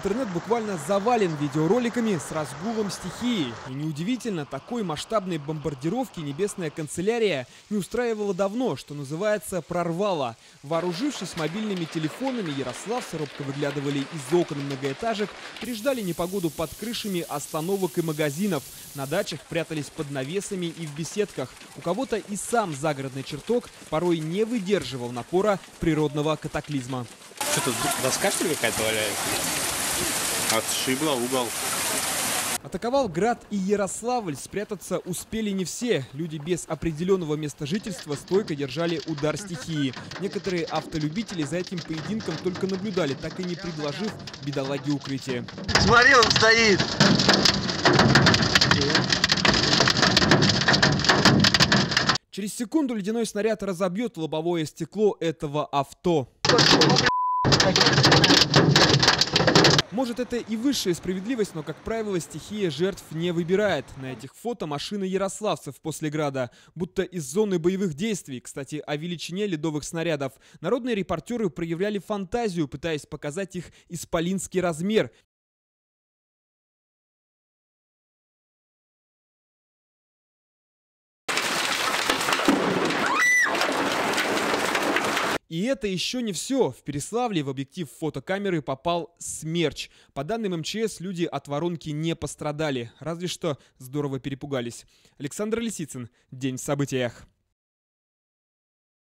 Интернет буквально завален видеороликами с разгулом стихии. И неудивительно, такой масштабной бомбардировки небесная канцелярия не устраивала давно, что называется, прорвала. Вооружившись мобильными телефонами, ярославцы робко выглядывали из окон многоэтажек, переждали непогоду под крышами остановок и магазинов. На дачах прятались под навесами и в беседках. У кого-то и сам загородный чертог порой не выдерживал напора природного катаклизма. Что тут, доска что ли какая-то валяется? Отшибла угол. Атаковал град и Ярославль. Спрятаться успели не все. Люди без определенного места жительства стойко держали удар стихии. Некоторые автолюбители за этим поединком только наблюдали, так и не предложив бедолаге укрытие. Смотри, он стоит! Через секунду ледяной снаряд разобьет лобовое стекло этого авто. Может, это и высшая справедливость, но, как правило, стихия жертв не выбирает. На этих фото машины ярославцев после града, будто из зоны боевых действий. Кстати, о величине ледовых снарядов. Народные репортеры проявляли фантазию, пытаясь показать их исполинский размер. И это еще не все. В Переславле в объектив фотокамеры попал смерч. По данным МЧС, люди от воронки не пострадали. Разве что здорово перепугались. Александр Лисицын. День в событиях.